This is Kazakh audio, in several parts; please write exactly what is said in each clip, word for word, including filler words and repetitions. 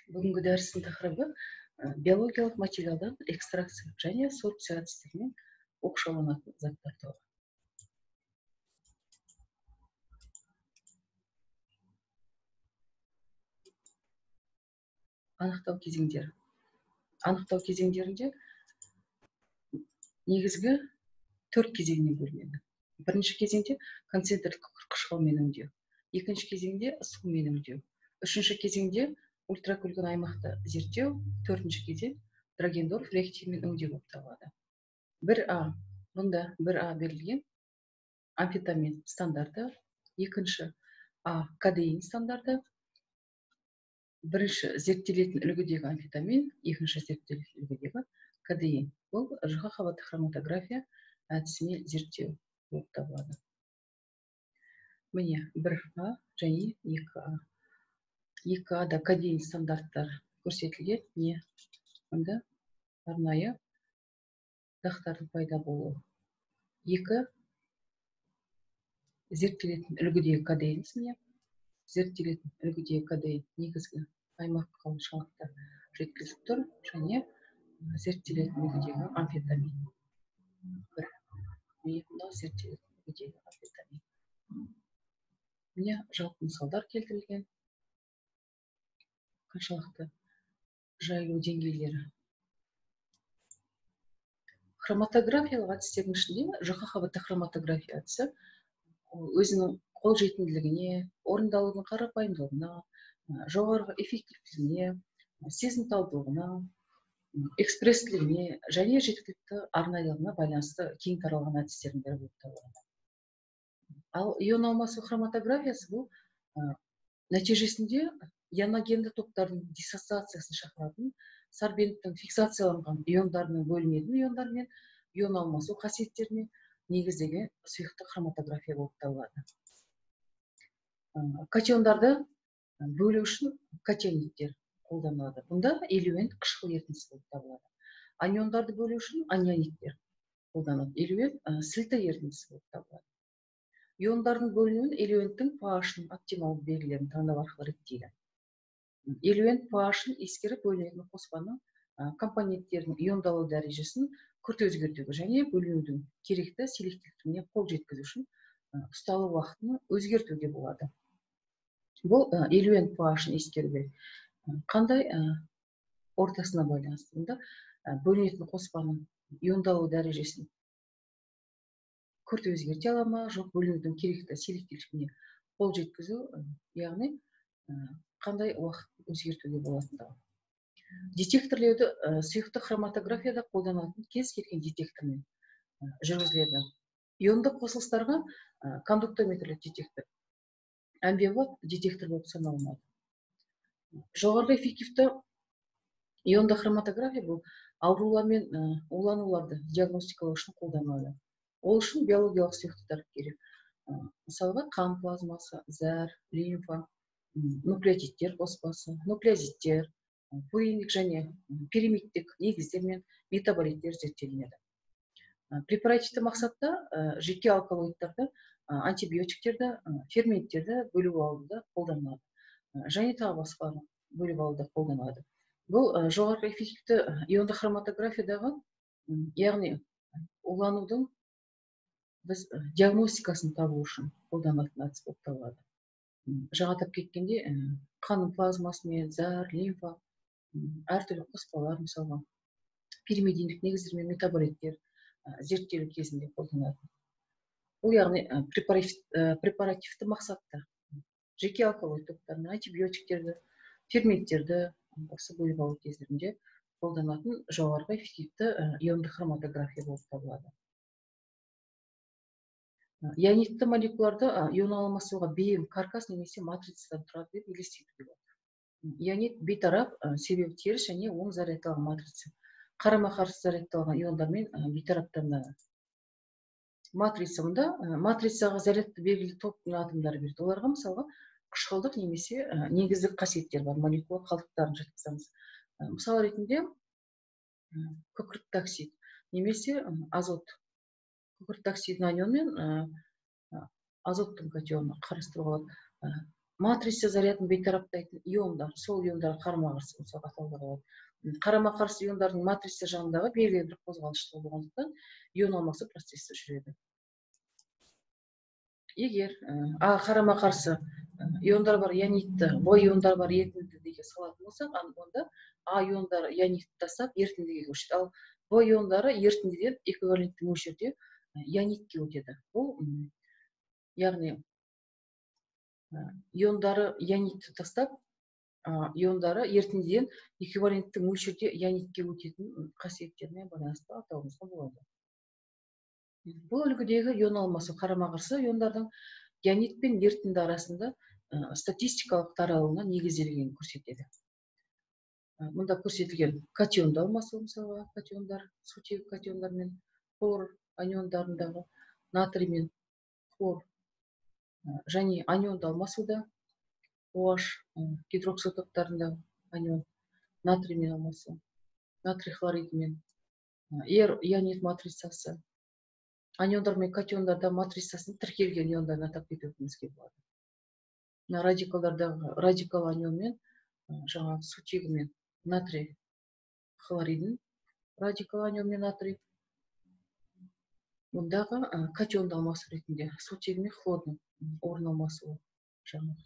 Бүгінгі дәрістің тақырыбы биологиялық материалдан экстракция және сорбция әдістерімен оқшауланатын заттар туралы. Анықтау кезеңдері. Анықтау кезеңдерінде негізгі төрт кезеңнен бөлінеді. Бірінші кезеңде концентрлік қышқылмен өңдеу, екінші кезеңде сумен өңдеу, үшінші кезеңде ультракүлгін аймақты зерттеу, төртінші кезең Драгендорф реактивімен өңдеу болып табылады. бір А. Бұнда бір А берілген амфетамин стандарты, екінші А. кадеин стандарты, бірінші зерттелетін үлгідегі амфетамин, екінші зерттелетін үлгідегі кадеин. Бұл жұқа қабатты хроматография әдісімен зерттеу болып табылады. Міне бір А және екі А. екі Ада кадеин стандарттар көрсетілген. Не? Мұнда арнайы дақтардың пайда болуы. Екі зерттелетін үлгідегі кадеин. Зерттелетін үлгідегі кадеин негізгі аймақ қалышалықта жеткізіліп тұр, және зерттелетін үлгідегі амфетамин. Бір. Мына зерттелетін үлгідегі амфетамин. Міне жалпы мысалдар келтірілген. Қаншалықты жайылу деңгейлері. Хроматографиялық әдістердің ішінде жұқа қабатты хроматография әдісі өзінің қолжетімділігіне, орындалудың қарапайымдылығына, жоғарғы эффективтілігіне, сезімталдылығына, экспресстілігіне және жеткілікті арнайлылығына байланысты кең таралған әдістердің бірі болып табылады. Ал ион алмасу хроматографиясы бұл нәтижесінде ионогенді топтардың диссоциациясын шақыратын сорбенттің фиксацияланған иондарының бөлінетін иондар мен ион алмасу қасиеттеріне негіздеген сұйықтық хроматография болып табылады. Катиондарды бөлу үшін катиониттер қолданылады. Бұнда элюент қышқыл ерітіндісі болып табылады. Аниондарды бөлу үшін аниониттер қолданылады. Элюент сілті ерітіндісі болып табылады. Иондардың бөлінуін элюенттің pH-ның оптималды белгілерін таңдау арқылы реттейді. Элюент pH-ын ескеріп бөлінетін қоспаның компоненттерінің иондалу дәрежесін күрт өзгертуге және бөлінудің керекті селективтілігіне қол жеткізу үшін ұсталу уақытын өзгертуге болады. Бұл элюент pH-ын ескеруге қандай ортасына байланысты. Бұнда бөлінетін қоспаның иондалу дәрежесін күрт өзгерте ала ма, жоқ бөлінудің керекті селективтілігіне қол жеткізу, яғни қандай уақыт өзгертуге болатындығы. Детекторлеуді сұйықтық хроматографияда қолданылатын кез келген детектормен жүргізіледі. Иондық қосылыстарға кондуктометрлік детектор, амбивалент детектор болып саналынады. Жоғарғы эффективті иондық хроматография бұл аурулар мен улануларды диагностикалау үшін қолданылады. Ол үшін биологиялық сұйықтықтар керек. Мысалға қан плазмасы, зәр, лимфа, нуклеотидтер қоспасы, нуклеозиттер, пуриндік және пиримидтік негіздер мен метаболиттер зерттелінеді. Препаративті мақсатта жеке алкалоидтарды, антибиотиктерді, ферменттерді бөліп алуда қолданылады. Және тағы басқалары бөліп алуда қолданылады. Бұл жоғарғы эффективті иондық хроматографиядағы, яғни уланудың біз диагностикасын табу үшін қолданылатын әдіс болып табылады. Жаңа атап кеткенде қанның плазмасымен, зәр, лимфа, әртүрлі қоспалар, мысалға пиримидиндік негіздер мен метаболиттер зерттелу кезінде қолданылады. Бұл яғни препаративті мақсатта жеке алкалоид топтарын, антибиотиктерді, ферменттерді осы бөліп алу кездерінде қолданатын жоғарғы эффективті иондық хроматография болып табылады. Ионитті молекулаларды ион алмасуға бейім каркас немесе матрицадан тұрады деп елестетуге болады. Ионит бейтарап, себебі теріс және оң зарядталған матрица. Қарама-қарсы зарядталған иондармен бейтараптанады. Матрица мұнда матрицаға зарядты белгілі топтың атомдары береді. Оларға мысалға қышқылдық немесе негіздік қасиеттер бар, молекула қалдықтарын жатқызамыз. Мысал ретінде күкірт оксид немесе азот. Күкірт оксидін анион мен азоттың катионы қарастыруға болады. матрица зарядын бейтараптайтын иондар, сол иондарға қарама қарсы мысалға атаулар болады. Қарама қарсы иондардың матрица жағындағы белгілі бір қозғалыштығы болғандықтан ион алмасу процесі жүреді. Егер а қарама қарсы иондар бар ионитті, б иондар бар ерітіндіге салатын болсақ, онда а иондары ионитті тастап ерітіндіге көшеді. Ал б иондары ерітіндіден эквивалентті мөлшерде ионитке өтеді. Бұл яғни иондары ионитті тастап, иондары ерітіндіден эквивалентті мөлшерде ионитке өтетін қасиеттеріне байланысты атауымызға болады. Бұл үлгідегі ион алмасу қарама қарсы иондардың ионит пен ерітінді арасында статистикалық таралуына негізделгенін көрсетеді. Мұнда көрсетілген катионды алмасу, мысалы катиондар, сутегі катиондар мен хлор аниондарындағы натрий мен хлор және анионды алмасуда OH гидроксил топтарында анион натриймен алмасу, натрий хлоридімен, ер ионит матрицасы, аниондар мен катиондарда матрицасын тіркелген иондарын атап кетуімізге болады. Радикалдардағы радикал анион мен жаңағы сутегі мен натрий хлоридін радикал анион мен натрий, мұндағы катионды алмасу ретінде сутегі мен хлордың орын алмасуы жаңағы.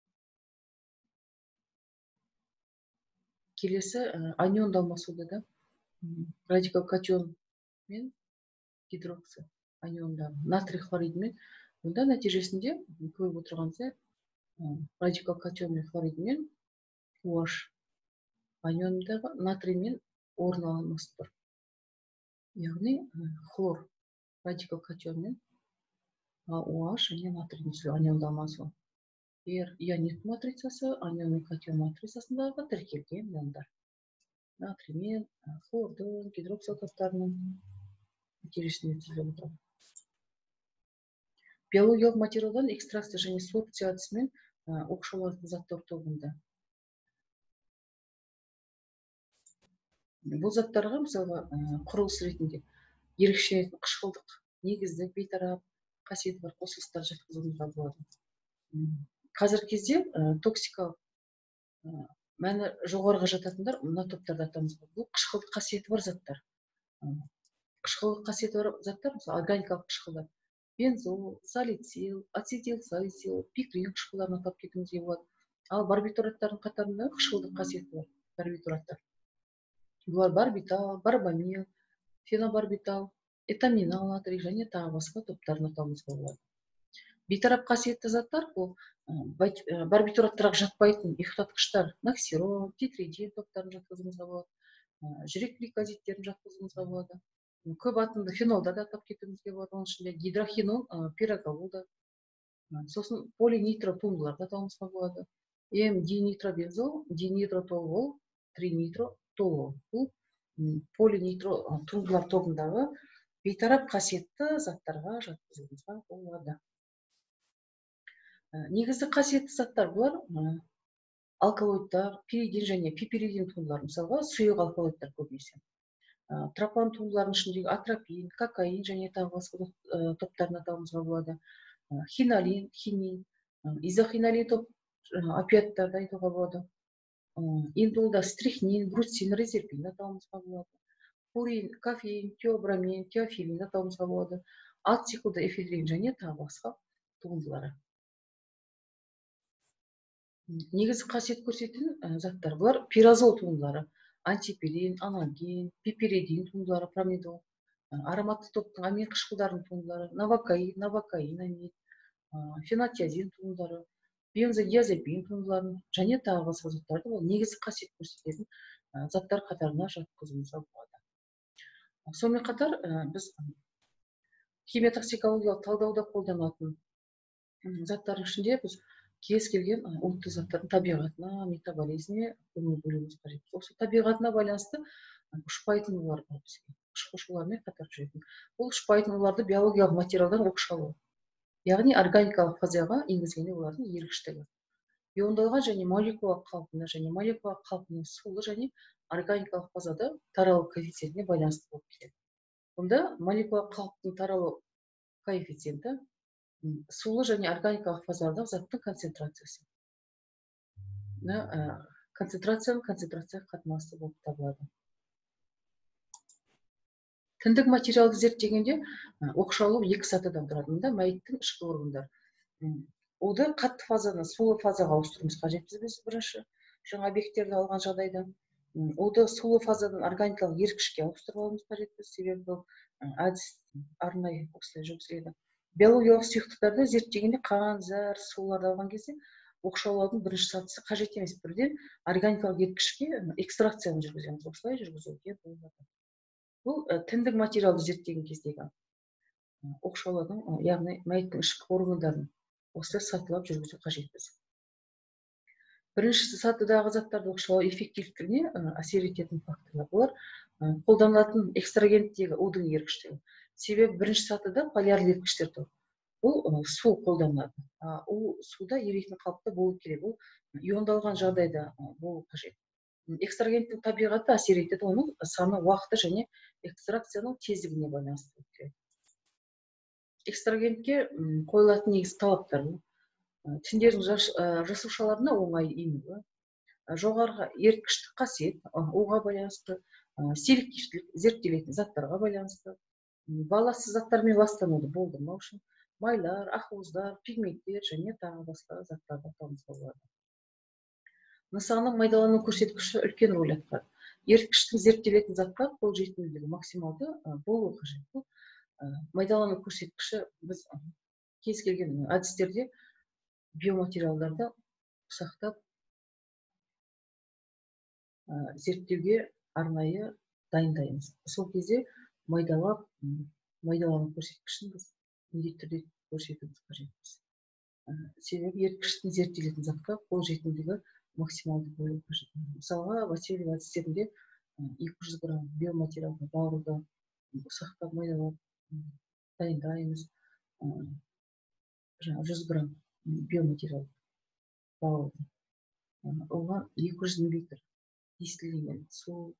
Келесі анионды алмасуда да радикал катион мен гидроксил аниондар натрий хлоридімен, мұнда нәтижесінде көріп отырғанымыздай радикал катион мен хлоридімен OH анионындағы натриймен орын алмасып тұр. Яғни хлор радикал катион мен OH және натрий анионды алмасу. Ер ионит матрицасы анион мен катион матрицасындағы тіркелген иондар. Натрий мен хлордың гидроксил топтарының нәтижесінде түзіліп отырады. Биологиялық материалдан экстракция және сорбция әдісімен оқшауланатын заттар тобында. Бұл заттарға мысалға құрылыс ретінде ерекшеленетін қышқылдық, негіздік, бейтарап қасиеті бар қосылыстар жатқызуға болады. Қазіргі кезде токсикалық мәні жоғарыға жататындар мына топтарда атауымыз болады. Бұл қышқылдық қасиеті бар заттар. Қышқылдық қасиеті бар заттар, мысалы органикалық қышқылдар, бензол, салицил, ацетил салицил, пикрин қышқылдарын атап кетуімізге болады. Ал барбитураттардың қатарында қышқылдық қасиеті бар барбитураттар. Бұлар барбитал, барбамил, фенобарбитал, этаминал натрий және тағы басқа топтарын атауымызға болады. Бейтарап қасиетті заттар бұл барбитураттарға жатпайтын ұйықтатқыштар, ноксирон, тетридин топтарын жатқызуымызға болады. Жүрек гликозидтерін жатқызуымызға болады. Көп атомды фенолдарды атап кетуімізге болады. Оның ішінде гидрохинол, пирокалуда, сосын полинитротундыларды атауымызға болады. М динитробензол, динитротолол, тринитротолол. Бұл полинитротундылар тобындағы бейтарап қасиетті заттарға жатқызуымызға болады. Негізді қасиетті заттар бұлар алкалоидтар, пиридин және пиперидин туындылар, мысалға сұйық алкалоидтар көбінесе. Тропан туындыларының ішіндегі атропин, кокаин және тағы басқа топтарын атауымызға болады. Хинолин, хинин, изохинолин топ опиаттарды айтуға болады. Индолда стрихнин, бруцин, резерпин атауымызға болады. Пурин, кофеин, теобрамин, теофилин атауымызға болады. Ацетилда эфедрин және тағы басқа туындылары. Негізгі қасиет көрсететін заттар бұлар пирозол туындылары, антипилин, анальгин, пиперидин туындылары, промедол, ароматты топтың амин қышқылдарының туындылары, новокаин, новокаин амид, фенотиазин туындылары, бензодиазепин туындыларын және тағы басқа заттарды ол негізгі қасиет көрсететін заттар қатарына жатқызуымызға болады. Сонымен қатар біз химия-токсикологиялық талдауда қолданатын заттардың ішінде біз кез келген отты заттардың табиғатына, метаболизміне көңіл бөлуіміз қажет. Осы табиғатына байланысты ұшпайтын олар бар бізге. Ұшқышулармен қатар жүретін. Бұл ұшпайтын оларды биологиялық материалдан оқшаулау. Яғни органикалық фазаға енгізгенде олардың ерікштігі. Иондалған және молекулалық қалпына және молекулалық қалпының сулы және органикалық фазада таралу коэффициентіне байланысты болып келеді. Бұнда молекулалық қалыптың таралу коэффициенті сулы және органикалық фазадағы заттың концентрациясы. концентрацияның концентрацияға қатынасы болып табылады. Тіндік материалды зерттегенде оқшаулау екі сатыдан тұрады. Мұнда мәйіттің ішкі органдары. Оды қатты фазадан сулы фазаға ауыстыруымыз қажет біз бірінші жаңа объекттерді алған жағдайда. Оды сулы фазадан органикалық еріткішке ауыстырып алуымыз қажет біз, себебі бұл әдіс арнайы осылай жүргізіледі. Биологиялық сұйықтықтарды зерттегенде қан, зәр, суларды алған кезде оқшаулаудың бірінші сатысы қажет емес, бірден органикалық еріткішке экстракцияны жүргіземіз. Осылай жүргізуге болады. Бұл тіндік материалды зерттеген кездегі оқшаулаудың, яғни мәйіттің ішкі органдарын осылай сатылап жүргізу қажетпіз. Бірінші сатыдағы заттарды оқшаулау эффективтілігіне әсер ететін факторлар. Олар қолданылатын экстрагенттегі удың еріткіштері. Себебі бірінші сатыда полярлы еріткіштер тұр. Бұл су қолданылады. Ол суда еритін қалыпта болу керек. Ол иондалған жағдайда болу қажет. Экстрагенттің табиғаты әсер етеді, оның саны, уақыты және экстракцияның тездігіне байланысты келеді. Экстрагентке қойылатын негізгі талаптар: тіндердің жасушаларына оңай енуі, жоғарғы еріткіштік қасиет, оға байланысты, селективтілік, зерттелетін заттарға байланысты, баласыз заттармен ластануды болдырмау үшін майлар, ақуыздар, пигменттер және тағы басқа заттарды атауымызға болады. Нысанның майдалану көрсеткіші үлкен рөл атқарады. Еріткіштің зерттелетін затқа қол жетімділігі максималды болуы қажет. Бұл майдалану көрсеткіші біз кез келген әдістерде биоматериалдарды сақтап зерттеуге арнайы дайындаймыз. Сол кезде майдалап, майдалану көрсеткішін біз міндетті түрде көрсетуіміз қажетпіз. Себебі еріткіштің зерттелетін затқа қол жетімділігі максималды болуы қажет. Мысалға, Васильев әдістерінде екі жүз грамм биоматериалды бауырды сақтап майдалап дайындаймыз. жүз грамм биоматериал бауырды. Оған екі жүз миллилитр дистилленген су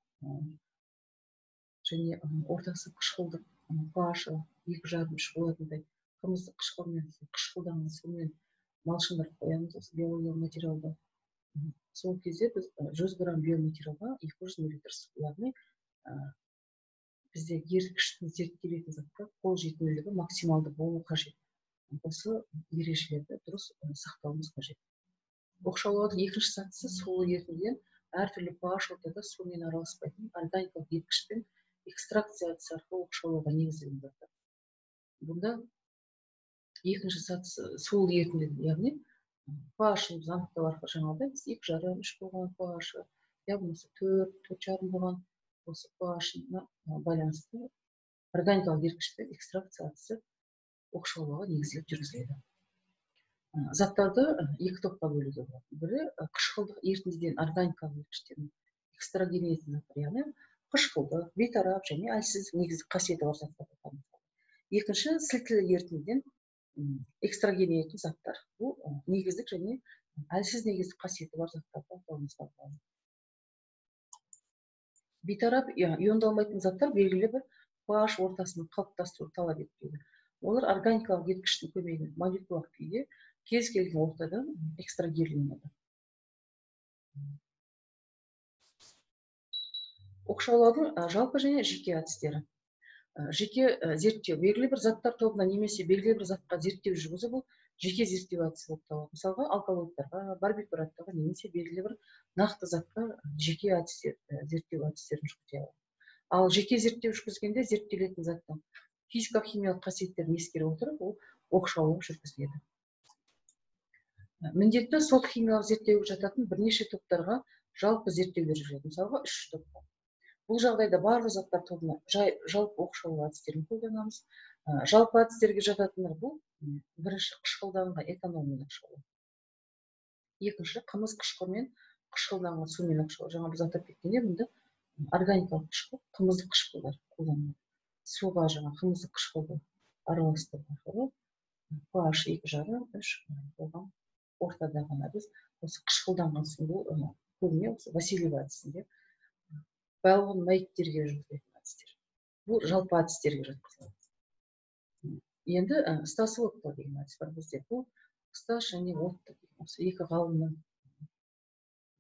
және ортасы қышқылдық pH екі жарым үш болатындай қымыздық қышқылмен, қышқылданған сумен малшындырып қоямыз осы биологиялық материалды. Сол кезде біз жүз грамм биоматериалға екі жүз миллилитр су, яғни бізде еріткіштің зерттелетін затқа қол жетімділігі максималды болу қажет. Осы ережелерді дұрыс сақтауымыз қажет. Оқшаулаудың екінші сатысы сулы ерітіндіден әртүрлі pH ортада сумен араласпайтын органикалық еріткішпен экстракция әдісі арқылы оқшаулауға негізделген заттар. Бұнда екінші сатысы сулы ерітіндіден, яғни pH-ын біз анықтау арқылы жаңағыдай біз екі жарым үш болған pH-ы, яғни төрт, төрт жарым болған осы pH-ына байланысты органикалық еріткішпен экстракция әдісі оқшаулауға негізделіп жүргізіледі. Заттарды екі топқа бөлуге болады. Бірі қышқылдық ерітіндіден органикалық еріткіштердің экстрагенетін заттар, яғни қышқылдық, бейтарап және әлсіз негізгі қасиеті бар заттар. Екінші сілтілі ерітіндіден экстрагенетін заттар. Бұл негіздік және әлсіз негіздік қасиеті бар заттарды атауымызға болады. Бейтарап иондалмайтын заттар белгілі бір pH ортасының қалыптастыруы талап етпейді. Олар органикалық еріткіштің көмегімен молекулалық күйде кез келген ортадан экстрагерленеді. Оқшаулаудың жалпы және жеке әдістері. Жеке зерттеу белгілі бір заттар тобына немесе белгілі бір затқа зерттеу жүргізу бұл жеке зерттеу әдісі болып табылады. Мысалға, алкалоидтарға, барбитуратқа немесе белгілі бір нақты затқа жеке әдістер, зерттеу әдістерін жүргізе алады. Ал жеке зерттеу жүргізгенде зерттелетін заттың физика-химиялық қасиеттерін ескере отырып, ол оқшаулау жүргізіледі. Міндетті сол химиялық зерттеуге жататын бірнеше топтарға жалпы зерттеулер жүргізіледі. Мысалға, үш топқа. Бұл жағдайда барлық заттар тобына жалпы оқшаулау әдістерін қолданамыз. Жалпы әдістерге жататындар бұл бірінші қышқылданған этанолмен оқшаулау. Екінші қымыз қышқылмен қышқылданған сумен оқшаулау. Жаңа біз атап кеткенде бұнда органикалық қышқыл, қымыздық қышқылдар қолданылады. Суға жаңа қымыздық қышқылды араластыру арқылы pH екі жарым үш болған ортада ғана біз осы қышқылданған суды көбіне осы Васильев әдісінде байлығын мәйіттерге жүргізілетін әдістер. Бұл жалпы әдістерге жатқызылады. Енді Стас Отто деген әдіс бар бізде. Бұл Стас және Отто деген осы екі ғалымның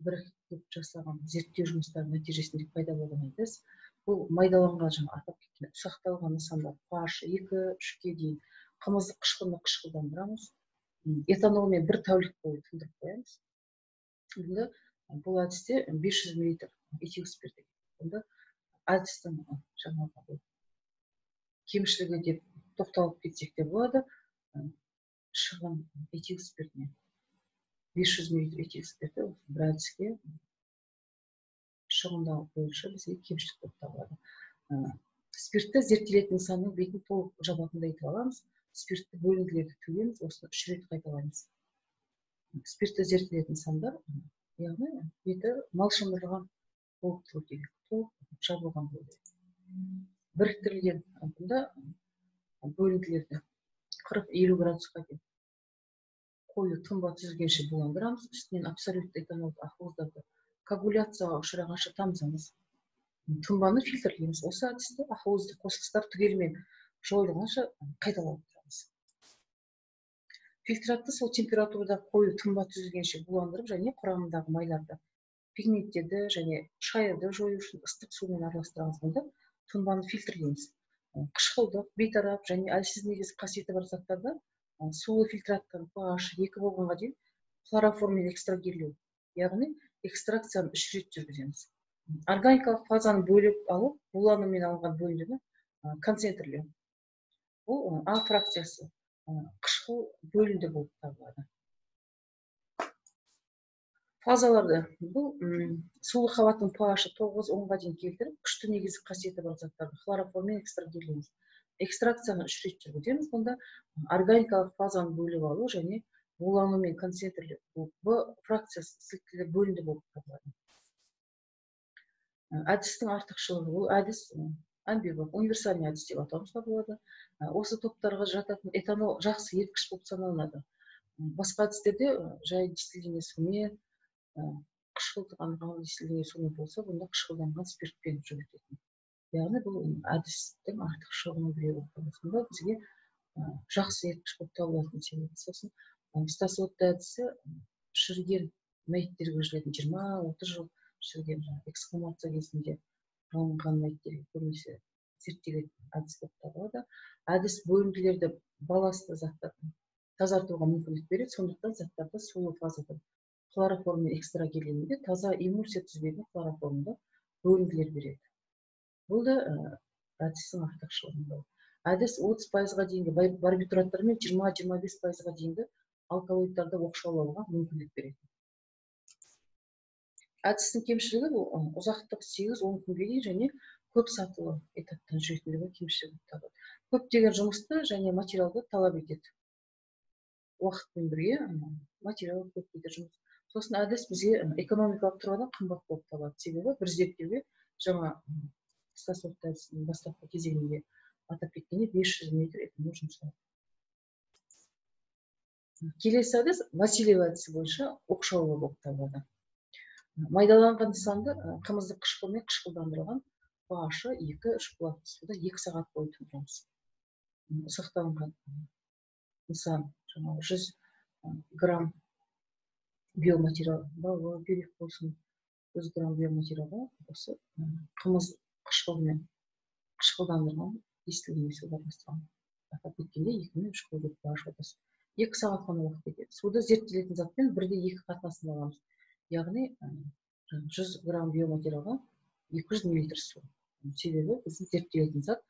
біріктіріп жасаған зерттеу жұмыстарының нәтижесінде пайда болған әдіс. Бұл майдаланған жаңа атап кеткен ұсақталған нысандар паш екі үшке дейін қымыздық қышқылны қышқылдандырамыз. Этанолмен бір тәулік бойы тындырып қоямыз. Бұнда бұл әдісте бес жүз миллилитр этил спирті. Бұнда әдістің жаңағы кемшілігі деп тоқталып кетсек те болады. Шығын этил спиртіне бес жүз миллилитр этил спирті бір әдіске шығындау бойынша бізге кемшілік болып табылады. Спиртті зерттелетін нысанның бетін толық жабатындай етіп аламыз. Спиртті бөлінділерді төгеміз, осыны үш рет қайталаймыз. Спиртті зерттелетін нысандар, яғни беті малшындырылған болып тұру керек, толық жабылған болу керек. Біріктірілген бұнда бөлінділерді қырық елу градусқа дейін қою тұнба түзілгенше буландырамыз. Үстінен абсолютті этанол ақуыздарды коагуляцияға ұшырағанша тамызамыз. Тұнбаны фильтрлейміз. Осы әдісте ақуызды қосылыстар түгелімен жойылғанша қайталап тұрамыз. Фильтратты сол температурада қою тұнба түзілгенше буландырып және құрамындағы майларды, пигменттерді және шайырды жою үшін ыстық сумен араластырамыз. Бұнда тұнбаны фильтрлейміз. Қышқылдық, бейтарап және әлсіз негіз қасиеті бар заттарда сулы фильтраттан pH екі болғанға дейін хлороформмен экстрагирлеу, яғни экстракцияны үш рет жүргіземіз. Органикалық фазаны бөліп алып, буланумен алынған бөліндіні концентрлеу. Бұл А фракциясы қышқыл бөлінді болып табылады. Фазаларды бұл сулы қабаттың pH тоғыз онға дейін келтіріп, күшті негізі қасиеті бар заттарды хлороформмен экстрагирлейміз. Экстракцияны үш рет жүргіземіз. Бұнда органикалық фазаны бөліп алу және буланумен концентрлеу. Б фракциясы сілтілі бөлінді болып табылады. Әдістің артықшылығы, бұл әдіс амбивалентті, универсальный әдіс деп атауымызға болады. Осы топтарға жататын этанол жақсы еріткіш болып саналынады. Басқа әдістерде жай дистиллденген сумен, қышқылданған дистиллденген сумен болса, бұнда қышқылданған спиртпен жүргізілетін. Яғни бұл әдістің артықшылығының біреуі болып табылады. Бізге жақсы еріткіш болып табылатын себебі. Сосын стасотты әдісі шіріген мәйіттерге жүретін жиырма отыз жыл шіріген эксгумация кезінде алынған мәйіттерге көбінесе зерттелетін әдіс болып табылады. Әдіс бөлінділерді баласты заттардан тазартуға мүмкіндік береді. Сондықтан заттарды сулы фазада хлороформмен экстрагирлеуде таза эмульсия түзбеген хлороформда бөлінділер береді. Бұл да әдістің артықшылығы. Әдіс отыз пайызға дейінгі барбитураттар мен жиырма жиырма бес пайызға дейінгі алкалоидтарды оқшаулауға мүмкіндік береді. Әдістің кемшілігі бұл ұзақтық сегіз он күнге дейін және көп сатылы этаптан жүретіндігі кемшілігі болып табылады. Көптеген жұмысты және материалды талап етеді. Уақытпен бірге материал көп дейді жұмыс. Сосын әдіс бізге экономикалық тұрғыдан қымбат болып табылады. Себебі бір зерттеуге жаңа стасотты әдісінің бастапқы кезеңінде атап кеткенде бес жүз миллилитр этанол жұмсалады. Келесі әдіс Васильев әдісі бойынша оқшаулау болып табылады. Майдаланған нысанды қымыздық қышқылмен қышқылдандырылған pH екі үш болатын суда екі сағат бойы тұндырамыз. Ұсақталынған нысан жүз грамм биоматериал, бауы, бүйрек болсын, жүз грамм биоматериалға осы қымыз қышқылмен қышқылдандырған дистиллденген суды араластырған. Атап кеткенде екі мен үш көлік pH отыз. екі сағат қана уақыт кетеді. Суды зерттелетін затпен бірде екі қатынасын аламыз. Яғни жүз грамм биоматериалға екі жүз миллилитр су. Себебі біздің зерттелетін зат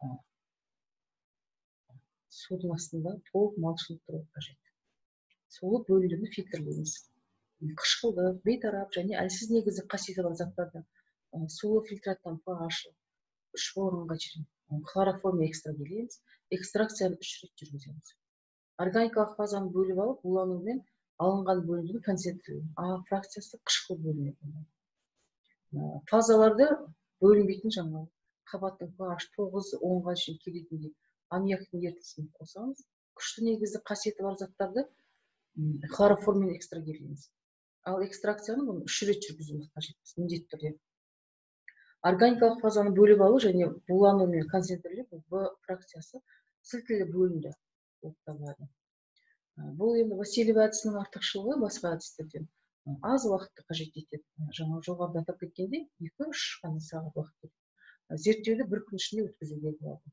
судың астында толық малшылық тұруы қажет. Сулы бөліндіні фильтрлейміз. Қышқылды, бейтарап және әлсіз негізі қасиеті бар заттарды сулы фильтраттан pH үш болғанға дейін хлороформмен экстрагирлейміз. Экстракцияны үш рет жүргіземіз. Органикалық фазаны бөліп алып, буланумен алынған бөліндіні концентрациялау. А фракциясы қышқыл бөлінеді. Фазаларды бөлінбейтін жаңа қабаттың pH тоғыз онға дейін келетіндей аммиактың ертісін қосамыз. Күшті негізі қасиеті бар заттарды хлороформмен экстрагирлейміз. Ал экстракцияны үш рет жүргізуіміз қажет, міндетті түрде. Органикалық фазаны бөліп алу және буланумен концентрлеу В фракциясы сілтілі бөлінді болып табылады. Бұл енді Васильев әдісінің артықшылығы басқа әдістерден. аз уақытты қажет етеді. Жаңа жоғарыда атап кеткендей, екі үш қана сағат уақыт кетеді. Зерттеуді бір күн ішінде өткізуге болады.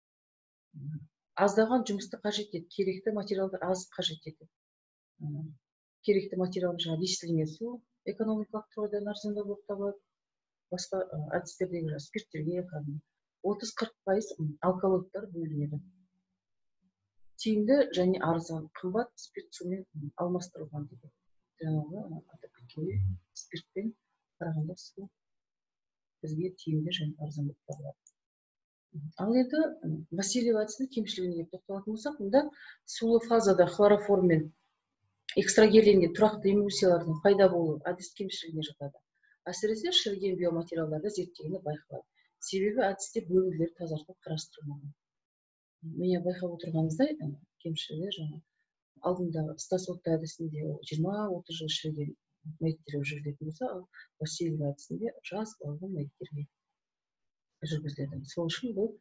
Аздаған жұмысты қажет етеді, керекті материалдар аз қажет етеді. Керекті материал жаңа дистилленген су экономикалық тұрғыдан арзандау болып табылады. Басқа әдістердегі спирттерге отыз қырық пайыз алкалоидтар бөлінеді. Тиімді және арзан, қымбат спирт сумен алмастырылған дейді. Жаңағы атап кеткендей, спиртпен қарағанда су бізге тиімді және арзан болып табылады. Ал енді Васильева әдісінің кемшілігіне тоқталатын болсақ, мұнда сулы фазада хлороформ мен экстрагерленген тұрақты эмульсиялардың пайда болуы әдіс кемшілігіне жатады. Әсіресе шіріген биоматериалдарды зерттегенде байқалады. Себебі әдісте бөлінділерді тазарту қарастырылмаған. Міне байқап отырғаныңыздай, кемшілігі жаңа алдындағы стасотты әдісінде жиырма отыз жыл шіріген мәйіттер жүргізілетін болса, ал Васильева әдісінде жас балғын мәйіттерге жүргізіледі. Сол үшін бұл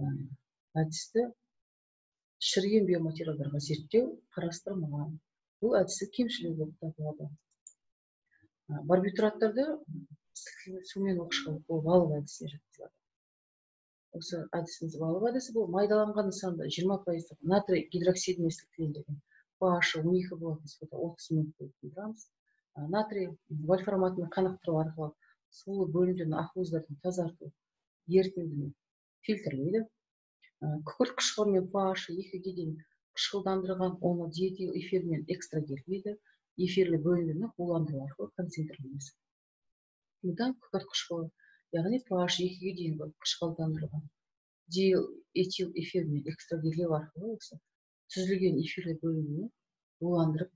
әдісті шіріген биоматериалдарға зерттеу қарастырылмаған. Бұл әдісі кемшілігі болып табылады. Барбитураттарды сумен оқшаулау, бұл валов әдісіне жатқызылады. Осы әдісіміз валов әдісі, бұл майдаланған нысанда жиырма пайыздық натрий гидроксидіне сілтелген pH он екі болатын суда отыз минут тұрамыз. Натрий вольфраматымен қанықтыру арқылы сулы бөлінген ақуыздарды тазарту ерітіндіні фильтрлейді. Күкірт қышқылымен pH екіге дейін қышқылдандырған, оны диэтил эфирмен экстрагерлейді. Эфирлі бөлінуді буландыру арқылы концентралейміз. Бұдан күкірт қышқылы, яғни pH екіге дейін қышқылдандырған диэтил эфирмен экстрагерлеу арқылы осы түзілген эфирлі бөлінуді буландырып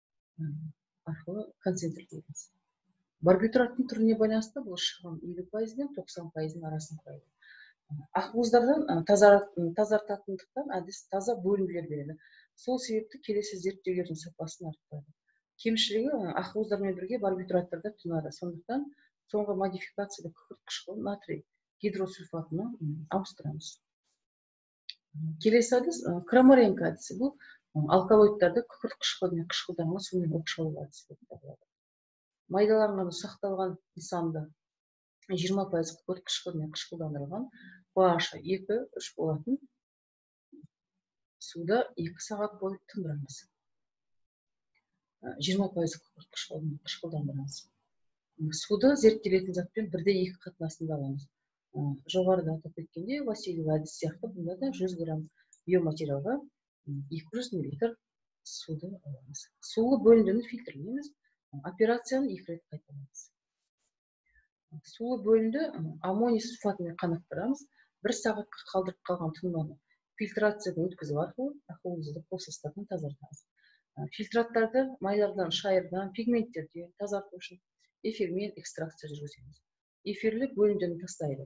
арқылы концентралейміз. Барбитураттың түріне байланысты бұл шығын елу пайыз бен тоқсан пайыздың арасын құрайды. Ақуыздардан тазартатындықтан әдіс таза бөлінулер береді. Сол себепті келесі зерттеулердің сапасын арттырады. Кемшілігі ақуыздармен бірге барбитураттарда тұнады. Сондықтан соңғы модификацияда күкірт қышқылын натрий гидросульфатына ауыстырамыз. Келесі әдіс Крамаренко әдісі. Бұл алкалоидтарды күкірт қышқылымен қышқылданған сумен оқшаулау әдісі болып табылады. Майдаланған сақталған нысанда жиырма пайыз күкірт қышқылымен қышқылдандырылған pH екі үш болатын суда екі сағат бойы тұндырамыз. жиырма пайыз күкірт қышқылымен қышқылдандырамыз. Суды зерттелетін затпен бірде екі қатынасында аламыз. Жоғарыда атап кеткенде Васильева әдісі сияқты бұнда да жүз грамм биоматериалға екі жүз миллилитр суды аламыз. Сулы бөліндіні фильтрлейміз. Операцияны екі рет қайталамыз. Сулы бөлінді аммоний сульфатымен қанықтырамыз. Бір сағатқа қалдырып қалған тұнбаны фильтрациядан өткізу арқылы ақуызды қосылыстардан тазартамыз. Фильтраттарды майлардан, шайырдан, пигменттерден тазарту үшін эфирмен экстракция жүргіземіз. Эфирлі бөліндіні тастайды.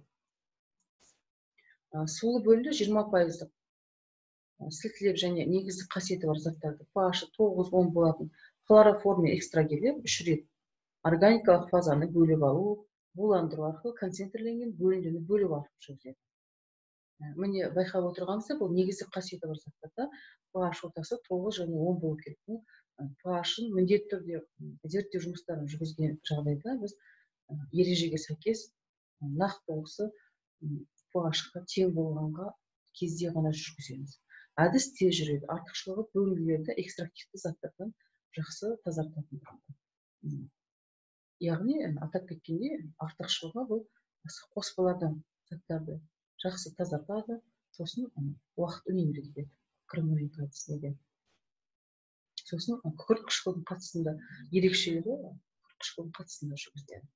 Сулы бөлінді жиырма пайыздық сілтілеп және негізді қасиеті бар заттарды pH тоғыз он болатын хлороформмен экстрагерлеп үш рет органикалық фазаны бөліп алу, буландыру арқылы концентрленген бөліндіні бөліп арқылы жүргізеді. Міне байқап отырғанымызда бұл негізді қасиеті бар заттарда pH ортасы тоғыз және он болу керек. pH-ын міндетті түрде зерттеу жұмыстарын жүргізген жағдайда біз ережеге сәйкес нақты осы pH-қа тең болғанға кезде ғана жүргіземіз. Әдіс тез жүреді. Артықшылығы бөлінулерді экстрактивті заттардан жақсы тазартатын болады. Яғни атап кеткенде артықшылығы бұл қоспалардан заттарды жақсы тазартады, сосын уақыт үнемдейді деді Крамаренко әдісінде. Сосын күкірт қышқылдың қатысында ерекшелігі күкірт қышқылдың қатысында жүргізіледі.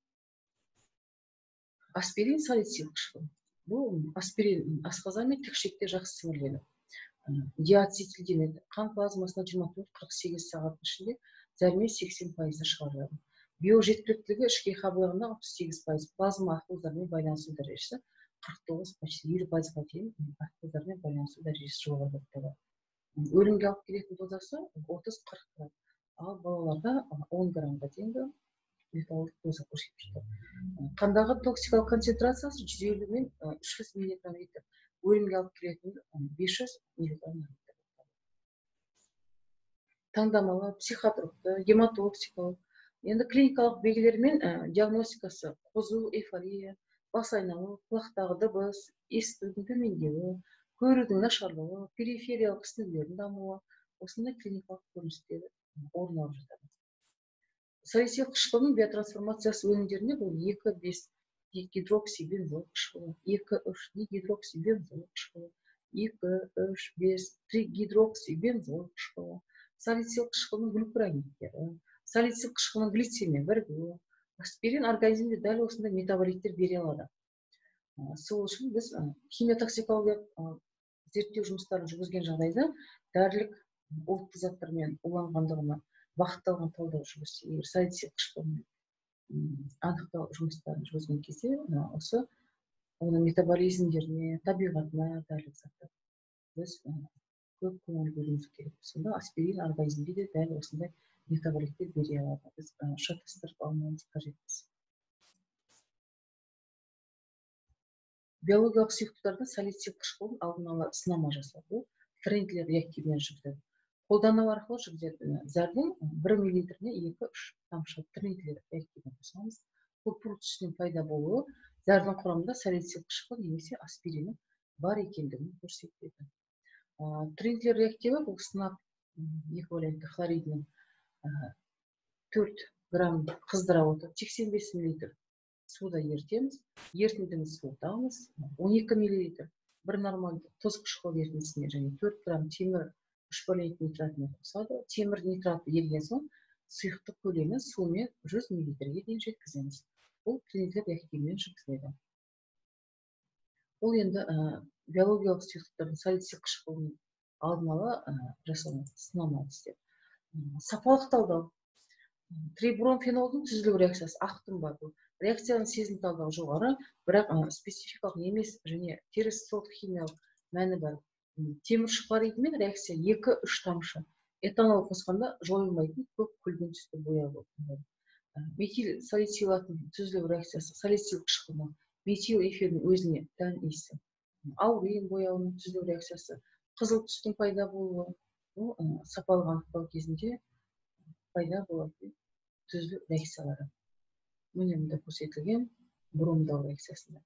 Аспирин салицил қышқылы. Бұл аспирин асқазан мен тікшекте жақсы сіңіріледі. Диацетилденеді. Қан плазмасына жиырма төрт қырық сегіз сағаттың ішінде зәрме сексен пайызды шығарады. Биожеткіліктілігі ішке қабылғанда алпыс сегіз пайыз, плазма ақуыздармен байланысу дәрежесі қырық тоғыз пайыз, елу пайызға дейін ақуыздармен байланысу дәрежесі жоғары болып табылады. Өлімге алып келетін дозасы отыз қырық грамм, ал балаларда он граммға дейінгі леталдық доза көрсетіп жатыр. Қандағы токсикалық концентрациясы жүз елу мен үш жүз миллиграмм литр, өлімге алып келетін бес жүз миллиграмм литр. Таңдамалы, психотропты, гематоксикалық, Енді клиникалық белгілері мен диагностикасы қозу, эйфория, бас айналу, құлақтағы дыбыс, естудің төмендеуі, көрудің нашарлауы, перифериялық ісінулердің дамуы, осындай клиникалық көріністер орын алып жатады. Салицил қышқылының биотрансформациясы өнімдерінде бұл екі бес гидроксибензол қышқылы, екі үш дигидроксибензол қышқылы, екі үш бес тригидроксибензол қышқылы, салицил қышқылының глюкурогендері, салицил қышқылының глицинмен бірігуі, аспирин организмде дәл осындай метаболиттер бере алады. Сол үшін біз химиотоксикологиялық зерттеу жұмыстарын жүргізген жағдайда дәрілік отты заттармен уланғандығына бағытталған талдау жүргізсе, егер салицил қышқылын анықтау жұмыстарын жүргізген кезде осы оның метаболизмдеріне, табиғатына дәрілік заттар біз көп көңіл бөлуіміз керек. Сонда аспирин организмге де дәл осындай метаболиттер бере алады. Біз шатастырып алмауымыз қажетпіз. Биологиялық сұйықтықтарда салицил қышқылын алдын ала сынама жасалды. Френкель реактивімен жүргізеді. Қолдану арқылы жүргізеді. Зәрдің бір миллилитріне екі үш тамшы френкель реактивін қосамыз. Бұл процестің пайда болуы зәрдің құрамында салицил қышқылы немесе аспириннің бар екендігін көрсетеді. Френкель реактиві бұл сынап эквивалентті хлоридінің төрт грамм қыздыра отырып сексен бес миллилитр суда ертеміз. Ертіндіні суытамыз. он екі миллилитр бір нормальды тұз қышқыл ертіндісіне және төрт грамм темір үш валент нитратымен қосады. Темір нитраты еріген соң сұйықтық көлемі сумен жүз миллилитрге дейін жеткіземіз. Бұл френкель реактивімен жүргізіледі. Бұл енді биологиялық сұйықтықтардың салицил қышқылының алдын ала жасалған сынама әдістер. Сапалық талдау. Трибромфенолдың түзілу реакциясы ақтың бар. Бұл реакцияның сезімталдығы жоғары, бірақ спецификалық емес және теріс сот химиялық мәні бар. Темір хлоридімен реакция екі үш тамшы этанол қосқанда жойылмайтын көк күлгін түсті бояу болады. Метил салицилатын түзілу реакциясы салицил қышқылының метил эфирдің өзіне тән иісі. Аурин бояуының түзілу реакциясы қызыл түстің пайда болуы, сапалық анықтау кезінде пайда болады түзілу реакциялары. Міне мұнда көрсетілген бромдау реакциясында.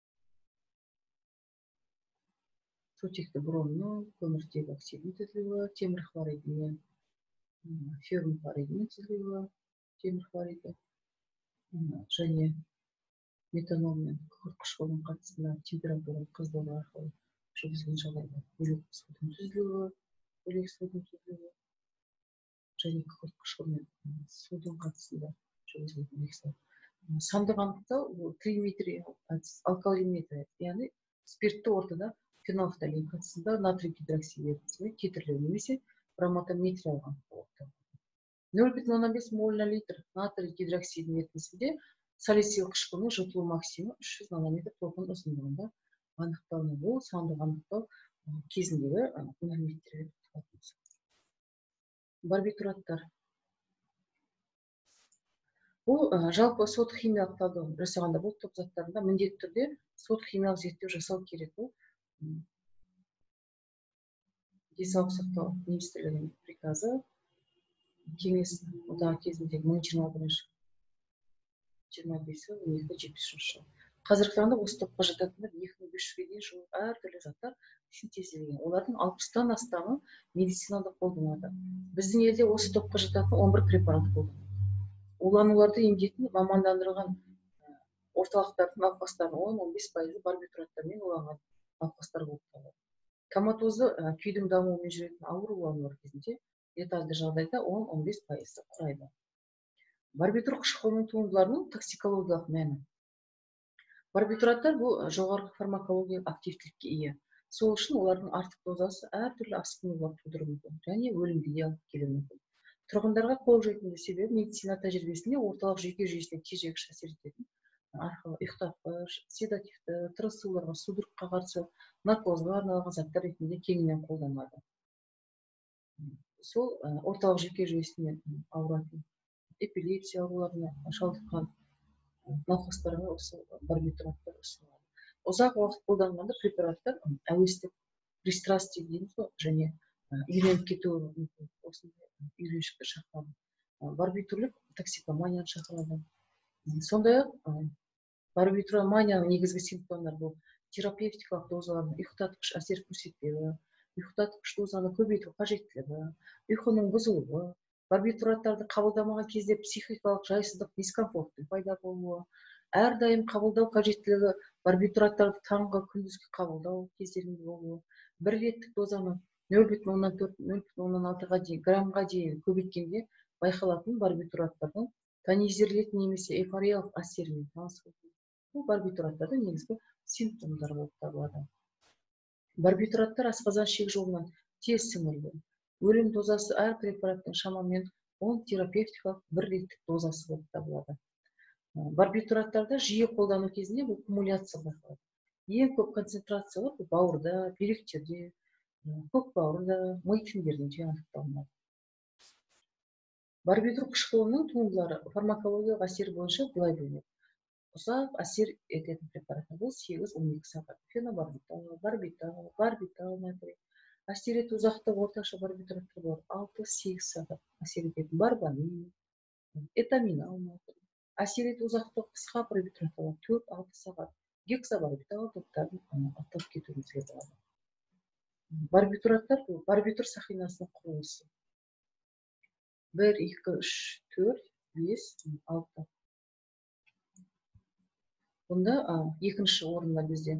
Сутекті бромның көміртегі оксидінің түзілуі, темір хлоридімен, феррум хлоридімен түзілуі, темір хлориді және метанол мен күкірт қышқылының қатысында температура қыздыру арқылы жүргізген жағдайда бөлек судың түзілуі, бөлек судың түзілуі және күкірт қышқыл мен судың қатысында жүргізілген реакциялар. Сандық анықтау триметриялық әдіс, алкалиметрия, яғни спиртті ортада фенолфталин қатысында натрий гидроксид ерітіндісіне кетірілу немесе броматометриялық анықтау. нөл бүтін оннан бес моль на литр натрий гидроксидінің ерітіндісінде салицил қышқылының жұтылу максимумы үш жүз нанометр толқын ұзындығында анықталды. Бұл сандық анықтау кезіндегі мәліметтерге тоқталып. Барбитураттар. Бұл жалпы сот химиялық талдау жасағанда бұл топ заттарында міндетті түрде сот химиялық зерттеу жасау керек. Бұл денсаулық сақтау министрлігінің приказы кеңес одағы кезіндегі мың жиырма бірінші жиырма бесі он екі жетпіс үшінші жыл. Қазіргі таңда осы топқа жататындар екі мың бес жүзге дейін жуық әртүрлі заттар синтезделген. Олардың алпыстан астамы медицинада қолданылады. Біздің елде осы топқа жататын он бір препарат қолданылады. Улануларды емдейтін мамандандырылған орталықтардың науқастарының он он бес пайызы барбитураттармен уланған науқастар болып табылады. Коматозды күйдің дамуымен жүретін ауыр уланулар кезінде летальды жағдайда он он бес пайызды құрайды. Барбитур қышқылының туындыларының токсикологиялық мәні. Барбитураттар бұл жоғарғы фармакологиялық активтілікке ие. Сол үшін олардың артық дозасы әртүрлі асқынулар тудыруы мүмкін және өлімге де алып келуі мүмкін. Тұрғындарға қолжетімді себебі медицина тәжірибесінде орталық жүйке жүйесіне тежегіш әсер ететін арқылы ұйықтатқыш, седативті, тырысуларға, судырыққа қарсы, наркозға арналған заттар ретінде кеңінен қолданылады. Сол орталық жүйке жүйесіне ауыратын эпилепсия ауруларына шалдыққан науқастарға осы барбитураттар ұсынылады. Ұзақ уақыт қолданғанда препараттар әуестік, пристрастие дейміз ғой, және үйреніп кетуі мүмкін. Осындай үйреншікті шақтар барбитурлік токсикоманияны шақырады. Сондай-ақ барбитуроманияның негізгі симптомдары бұл терапевтикалық дозалардың ұйықтатқыш әсер көрсетпеуі, ұйықтатқыш дозаны көбейту қажеттілігі, ұйқының бұзылуы, барбитураттарды қабылдамаған кезде психикалық жайсыздық, дискомфорттың пайда болуы, әрдайым қабылдау қажеттілігі барбитураттарды таңғы күндізгі қабылдау кездерінде болуы, бір реттік дозаны нөл бүтін оннан төрт нөл бүтін оннан алтыға дейін граммға дейін көбейткенде байқалатын барбитураттардың тонизирлік немесе эйфориялық әсерімен танысу. Бұл барбитураттардың негізгі симптомдары болып табылады. Барбитураттар асқазан ішек жолынан тез сіңіріледі. Өлім дозасы әр препараттың шамамен он терапевтикалық бір реттік дозасы болып табылады. Барбитураттарды жиі қолдану кезінде бұл кумуляция байқалады. Ең көп концентрациялар бауырда, бүйректерде, көк бауырда, ми тіндерінде анықталынады. Барбитур қышқылының туындылары фармакологиялық әсер бойынша былай бөлінеді. Ұзақ әсер ететін препараттар бұл сегіз он екі сағат. Фенобарбитал, барбитал, барбитал натрий. Әсер ету ұзақтығы орташа барбитураттар бар алты сегіз сағат. Әсер ететін барбамин, этаминал натрий. Әсер ету ұзақтығы қысқа барбитураттар төрт алты сағат. Гексабарбитал топтарын атап кетуімізге болады. Барбитураттар бұл барбитур сақинасының құрылысы. бір, екі, үш, төрт, бес, алты. Бұнда екінші орында бізде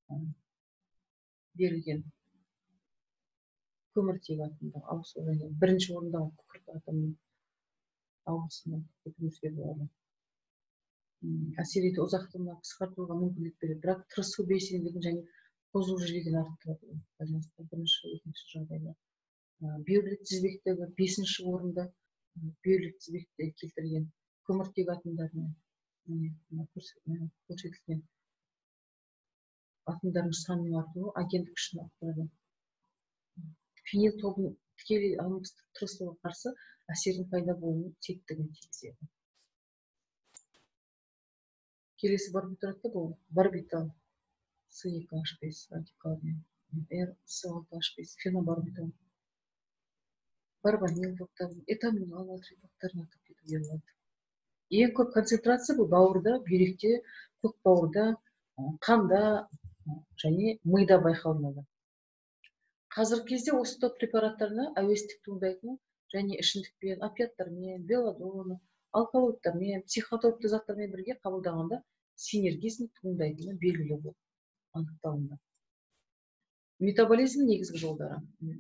берілген көміртегі атомдары ауысу, және бірінші орындағы күкірт атомының ауысуына кетуімізге болады. Әсер ету ұзақтығына қысқартуға мүмкіндік береді, бірақ тырысу белсенділігін және қозу жиілігін арттырады. Бірінші, екінші жағдайда. Бүйірлік тізбектегі бесінші орында бүйірлік тізбекте келтірген көміртегі атомдарының көрсетілген атомдардың санының артуы агенттік күшін арттырады. Фенил тобын тікелей алмастырып тырысуға қарсы әсердің пайда болуының тетігін тигізеді. Келесі барбитуратта бұл барбитал С екі H бес радикалымен, Р С алты H бес фенобарбитал, барбамин топтарын, этаминал натрий топтарын атап кетуге болады. Ең көп концентрация бұл бауырда, бүйректе, көк бауырда, қанда және мида байқалынады. Қазіргі кезде осы топ препараттарына әуестік туындайтын және ішімдікпен, опиаттармен, белладон, алкалоидтармен, психотропты заттармен бірге қабылдағанда синергизм туындайтыны белгілі болып анықталынды. Метаболизм негізгі жолдары.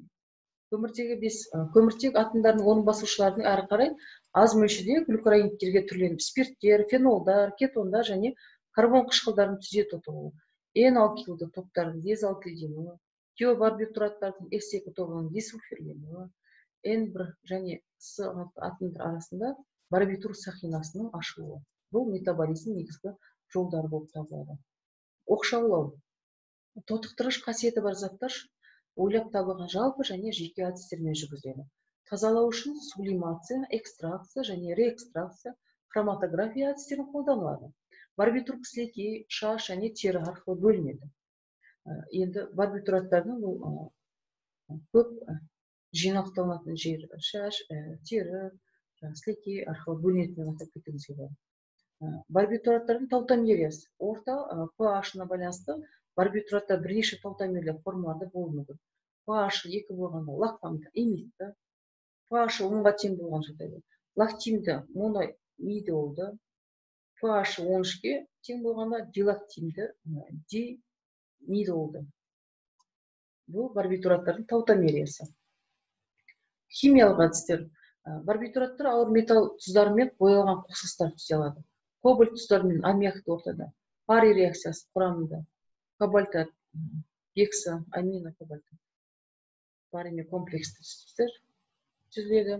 Көміртек атомдарының оның басушыларының әрі қарай аз мөлшерде глюкородиктерге түрленіп, спирттер, фенолдар, кетондар және карбон қышқылдарын түзету тобы. Н алкилді топтардың дезалкилденуі, тиобарбитураттардың С екі тобының десульфирленуі, Н бір және С алты атомдар арасында барбитур сақинасының ашылуы. Бұл метаболизм негізгі жолдары болып табылады. Оқшаулау. Тотықтырыш қасиеті бар заттар ойлап табылған жалпы және жеке әдістермен жүргізіледі. Тазалау үшін сублимация, экстракция және реэкстракция, хроматография әдістерін қолданылады. Барбитур кісілекей, шаш және тері арқылы бөлінеді. Енді барбитураттардың бұл көп жинақталатын жер, шаш, тері, кісілекей арқылы бөлінетінін атап кетуімізге болады. Барбитураттардың таутомериясы. Орта pH-ына байланысты барбитураттар бірнеше таутомерлі формаларда болуы мүмкін. pH екі болғанда лактамды, эмидті, pH онға тең болған жағдайда лактимді, мономидолды, pH он үшке тең болғанда дилактимді, димидолды. Бұл барбитураттардың таутомериясы. Химиялық әдістер. Барбитураттар ауыр металл тұздарымен боялған қосылыстар түзе алады. Кобальт тұздарымен аммиакты ортада. Парий реакциясы құрамында кобальтат, гекса, амина кобальт. Бариймен комплексті түстер түзіледі.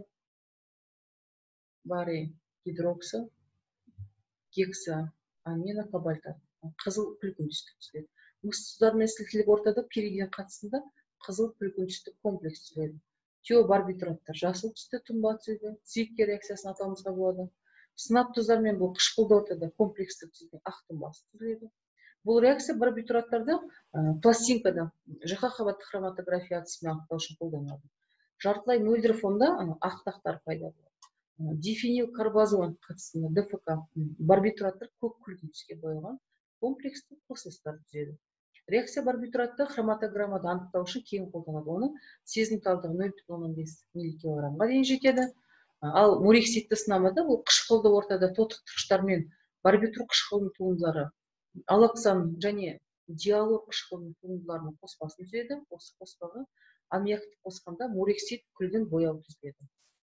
Барий гидроксы, гекса, амина кобальтат. Қызыл күлгін түсті түзіледі. Мыс тұздармен сілтілік ортада пиридин қатысында қызыл күлгін түсті комплекс түзіледі. Тиобарбитураттар жасыл түсті тұнба түзіледі. Цвикке реакциясын атауымызға болады. Сынап тұздармен бұл қышқылды ортада комплексті түзілген ақ тұнбасы түзіледі. Бұл реакция барбитураттарды пластинкада жұқа қабатты хроматография әдісімен анықтау үшін қолданылады. Жартылай мөлдір фонда ақ тақтар пайда болады. дифенил карбазон қатысында Д Ф К барбитураттар көк күлгін түске боялған комплексті қосылыстар түзеді. Реакция барбитуратты хроматограммада анықтау үшін кең қолданады. Оның сезімталдығы нөл бүтін оннан бес милликилограммға дейін жетеді. Ал мурексидті сынамада бұл қышқылды ортада тотықтырғыштармен барбитур қышқылының туындылары алоксан және диалог қышқылының туындыларының қоспасын түзеді. Осы қоспаға аммиакты қосқанда мурексид күлгін бояу түзіледі.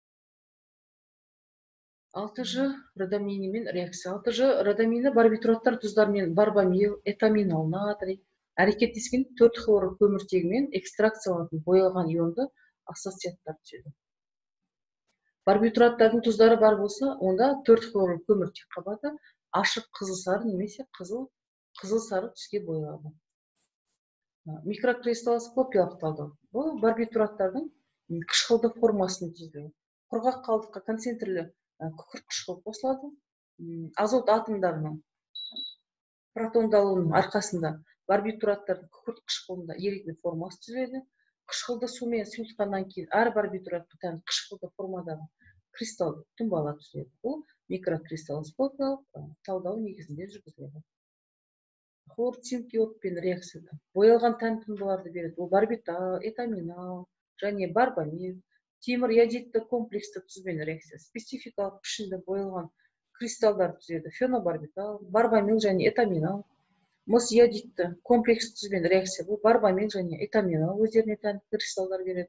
алты Ж родаминімен реакция. алты Ж родамині барбитураттар тұздармен барбамил, этаминал натрий әрекеттескен төрт хлор көміртегімен экстракцияланатын боялған ионды ассоциаттар түзеді. Барбитураттардың тұздары бар болса, онда төрт хлор көміртек қабаты ашық қызыл сары немесе қызыл қызыл сары түске боялады. Микрокристаллоскопиялық талдау. Бұл барбитураттардың қышқылды формасын түзілуі. Құрғақ қалдыққа концентрлі күкірт қышқыл қосылады. Азот атомдарының протондалуының арқасында барбитураттардың күкірт қышқылында еритін формасы түзіледі. Қышқылды сумен сұйылтқаннан кейін әр барбитуратқа тән қышқылды формадағы кристалл тұнбалар түзіледі. Бұл микрокристаллоскопиялық талдау негізінде жүргізіледі. Хлор цинк иодпен реакцияда боялған тән тұнбаларды береді. Ол барбитал, этаминал және барбамил, темір иодидті комплексті тұзбен реакция. Спецификалық пішінді боялған кристалдар түзеді. Фенобарбитал, барбамил және этаминал. Мыс иодидті комплекс тұзбен реакция. Бұл барбамил және этаминал өздеріне тән кристалдар береді.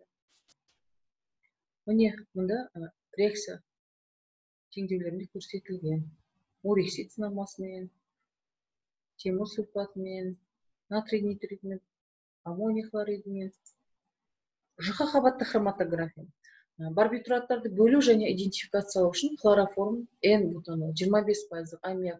Міне, мұнда реакция теңдеулерінде көрсетілген. Мурексид сынамасымен, темір сульфатымен, натрий нитридімен, аммоний хлоридімен. Жұқа қабатты хроматография. Барбитураттарды бөлу және идентификациялау үшін хлороформ Н бутанол жиырма бес пайыздық аммиак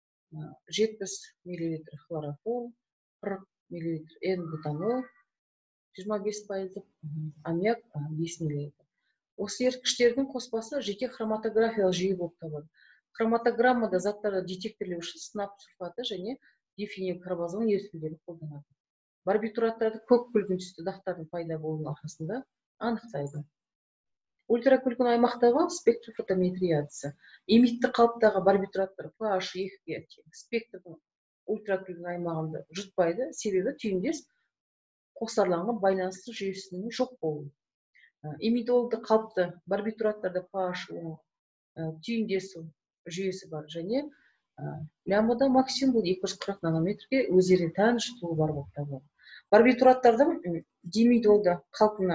жетпіс миллилитр хлороформ, қырық миллилитр Н бутанол, жиырма бес пайыздық аммиак бес миллилитр. Осы еріткіштердің қоспасы жеке хроматографиялық жүйе болып табылады. Хроматограммада заттарды детекторлеу үшін сынап сульфаты және дифенил карбазон ерітінділері қолданады. Барбитураттарды көк күлгін түсті дақтардың пайда болуының арқасында анықтайды. Ультракүлгін аймақтағы спектрофотометрия әдісі. Эмитті қалыптағы барбитураттар pH екіге тең. Спектрдің ультракүлгін аймағында жұтпайды, себебі түйіндес қосарланған байланысты жүйесінің жоқ болуы. Эмидолды қалыпты барбитураттарда pH түйіндесу жүйесі бар және лямбда максимум бұл екі жүз қырық нанометрге өздеріне тән жұтылуы бар болып табылады. Барбитураттардың димидолды қалпына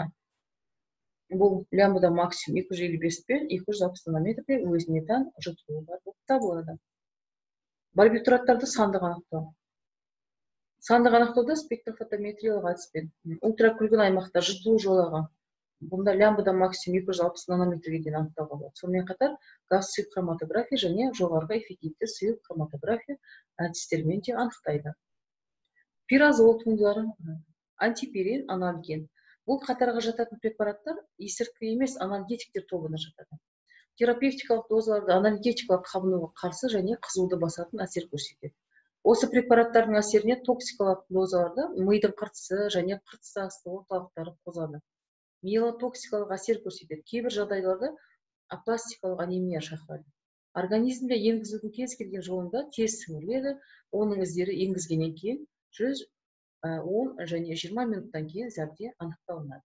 бұл лямбда максимум екі жүз елу бес пен екі жүз алпыс нанометрге өзіне тән жұтылуы бар болып табылады. Барбитураттарды сандық анықтау. Сандық анықтауда спектрофотометриялық әдіспен ультракүлгін аймақта жұтылу жолағы бұнда лямбда максимум екі жүз алпыс нанометрге дейін анықтауға болады. Сонымен қатар газ сұйық хроматография және жоғарғы эффективті сұйық хроматография әдістермен де анықтайды. Пиразол туындылары, антипирин, анальген. Бұл қатарға жататын препараттар есірткі емес анальгетиктер тобына жатады. Терапевтикалық дозаларды анальгетикалық қабынуға қарсы және қызуды басатын әсер көрсетеді. Осы препараттардың әсеріне токсикалық дозаларда мидың қыртысы және қыртысы асты орталықтары қозады. Миелотоксикалық әсер көрсетеді. Кейбір жағдайларда апластикалық анемия шақырады. Организмде енгізудің кез келген жолында тез сіңіріледі. Оның іздері енгізгеннен кейін жүз он және жиырма минуттан кейін зәрде анықталынады.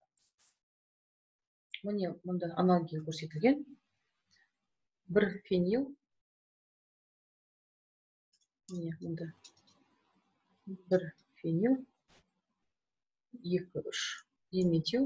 Міне мұнда аналогия көрсетілген. Бір фенил. Міне мұнда бір фенил, екі үш диметил,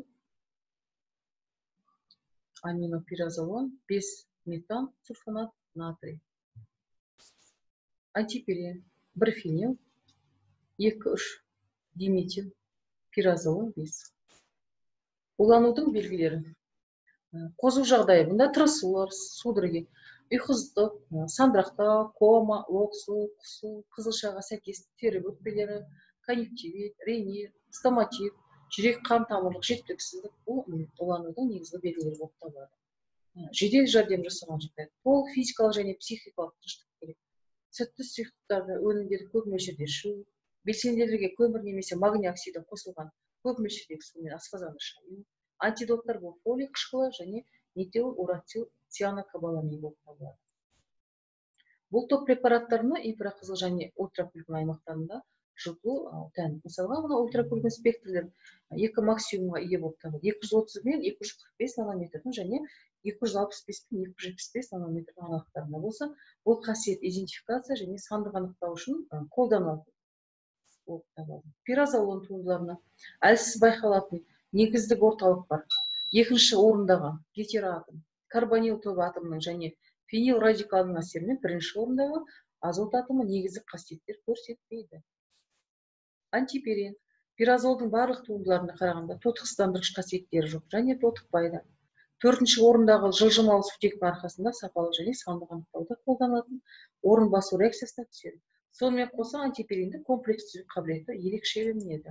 аминопиразолон, бес метан сульфонат натрий. Антипирин, бір фенил, екі үш диметил пиразолон, бес. Уланудың белгілері. Қозу жағдайы. Бұнда тырысулар, судороги, ұйқысыздық, сандырақтау, кома, лоқсу, құсу, қызылшаға сәйкес тері өтпелері, конъюнктивит, ренит, стоматит, жүрек қан тамырлық жеткіліксіздік бұл уланудың негізгі белгілері болып табылады. Жедел жәрдем жасаған жағдай. Толық физикалық және психикалық тыныштық керек. Сүтті сұйықтықтарды өнімдерді көп мөлшерде ішу, белсенділерге көмір немесе магний оксиді қосылған көп мөлшердегі сумен асқазанды шаю, антидоттар бұл фолий қышқылы және метил урацил цианокобаламин болып табылады. Бұл топ препараттарына инфрақызыл және ультракүлгін аймақтарында жұту тән. Мысалға, мына ультракүлгін спектрлер екі максимумға ие болып табылады. екі жүз отыз мен екі жүз қырық бес нанометрдің және екі жүз алпыс бес пен екі жүз жетпіс бес нанометр аралықтарында болса, бұл қасиет идентификация және сандық анықтау үшін қолданылады болып табылады. Пиразолон туындыларына әлсіз байқалатын негіздік орталық бар. Екінші орындағы гетероатом, карбонил тобы атомының және фенил радикалының әсерімен бірінші орындағы азот атомы негізгі қасиеттер көрсетпейді. Антиперин. Пиразолдың барлық туындыларына қарағанда тотықсыздандырғыш қасиеттері жоқ және тотықпайды. Төртінші орындағы жылжымалы сутектің арқасында сапалы және сандық анықтауда қолданылатын орын басу реакциясына түседі. Сонымен қоса антиперинді комплекс түзу қабілеті ерекшеленеді.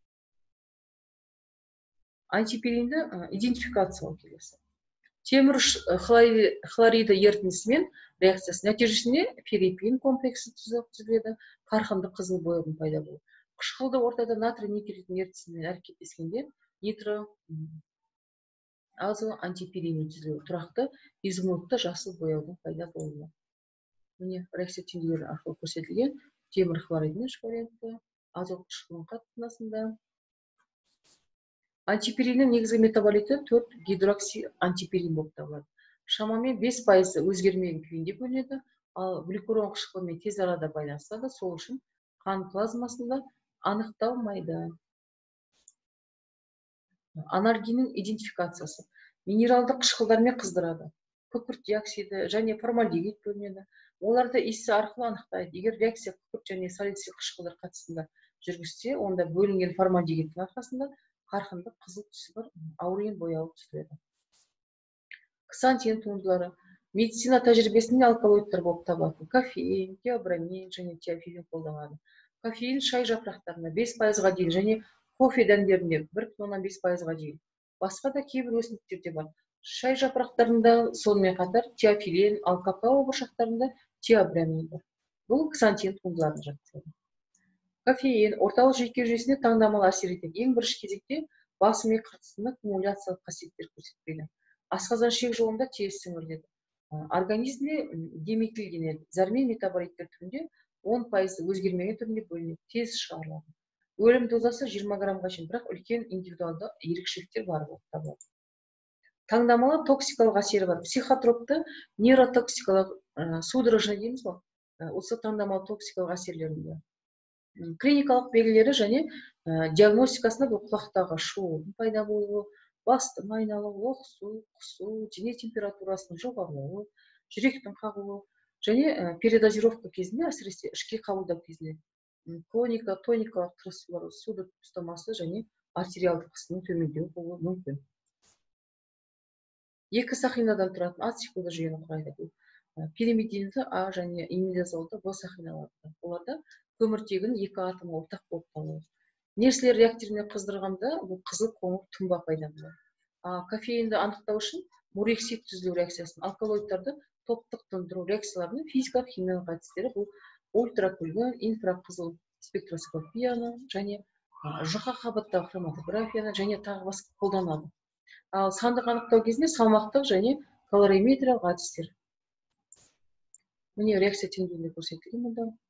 Антиперинді идентификациялау келесі. Темір хлориді ерітіндісімен реакциясы нәтижесінде феррипин комплексі түзіледі, қарқынды қызыл бояудың пайда болуы. Қышқылды ортада натрий никель ерітіндісімен әрекеттескенде нитро азо антипериннің түзілуі, тұрақты изумрудты жасыл бояудың пайда болуы. Міне реакция теңдеулері арқылы көрсетілген темір хлоридінің үш варианты азот қышқылының қатынасында. Антипериннің негізгі метаболиті төрт гидрокси антиперин болып табылады. Шамамен бес пайызы өзгермеген күйінде бөлінеді, ал глюкурон қышқылымен тез арада байланысады, сол үшін қан плазмасында анықталмайды. Анальгиннің идентификациясы. Минералды қышқылдармен қыздырады. Күкірт диоксиді және формальдегид бөлінеді. Оларды иісі арқылы анықтайды. Егер реакция күкірт және салицил қышқылдар қатысында жүргізсе, онда бөлінген формальдегидтің арқасында қарқынды қызыл түсі бар аурин бояуы түзіледі. Ксантин туындылары медицина тәжірибесінде алкалоидтар болып табылатын кофеин, теобрамин және теофилин қолданылады. Кофеин шай жапырақтарында бес пайызға дейін және кофе дәндерінде бір бүтін оннан бес пайызға дейін. Басқа да кейбір өсімдіктерде бар. Шай жапырақтарында сонымен қатар теофилин, ал какао бұршақтарында теобрамин бар. Бұл ксантин туындыларына жатады. Кофеин орталық жүйке жүйесіне таңдамалы әсер етеді. Ең бірінші кезекте басы мен қыртысында кумуляциялық қасиеттер көрсетпейді. Асқазан ішек жолында тез сіңіріледі. Организмде деметилденеді. Зәрмен метаболиттер түрінде он пайызы өзгермеген түрінде бөлінеді, тез шығарылады. Өлім дозасы жиырма граммға шейін, бірақ үлкен индивидуалды ерекшеліктер бар болып табылады. Таңдамалы токсикалық әсері бар. Психотропты нейротоксикалық судорожный дейміз ғой. Осы таңдамалы токсикалық әсерлерінде клиникалық белгілері және диагностикасында бұл құлақтағы шуылдың пайда болуы, бастың айналуы, лоқсу, құсу, дене температурасының жоғарылауы, жүректің қағуы және передозировка кезінде, әсіресе ішке қабылдау кезінде клоника, тоникалық тырысулар, суды ұстамасы және артериалды қысымның төмендеуі болуы мүмкін. Екі сақинадан тұратын ат сикулды жүйені құрайды. Пиримидинді А және имидазолды В сақиналарды. Оларда көміртегінің екі атомы ортақ болып табылады. Нерселер реакторына қыздырғанда бұл қызыл қоңыр тұнба пайда болады. Кофеинді анықтау үшін мурексид түзілу реакциясын, алкалоидтарды топтық тұндыру реакцияларының физикалық химиялық әдістері бұл ультракүлгін, инфрақызыл спектроскопияны және жұқа қабаттағы хроматографияны және тағы басқа қолданады. Ал сандық анықтау кезінде салмақтық және калориметриялық әдістер. Міне реакция теңдеуінде көрсетілген мұнда.